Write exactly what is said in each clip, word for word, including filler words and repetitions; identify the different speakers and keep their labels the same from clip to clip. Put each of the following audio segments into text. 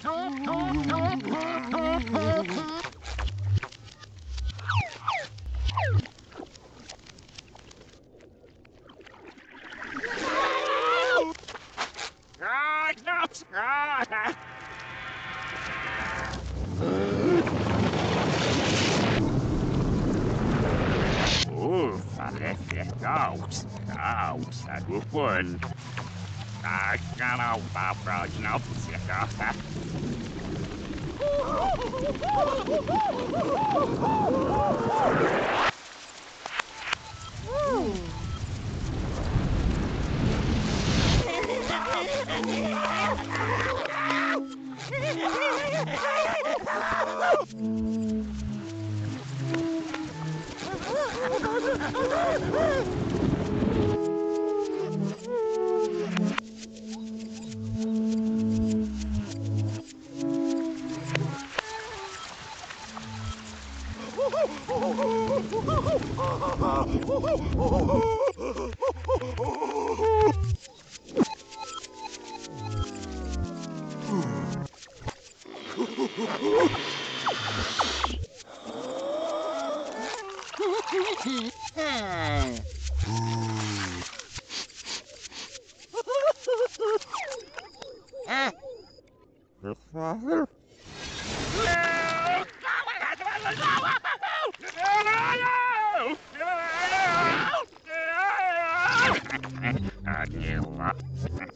Speaker 1: Ooh, left out. Out, that was fun. I can't out, Barbara, you know,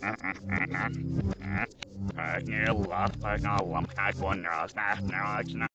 Speaker 1: Nilla, I know I'm not one of those.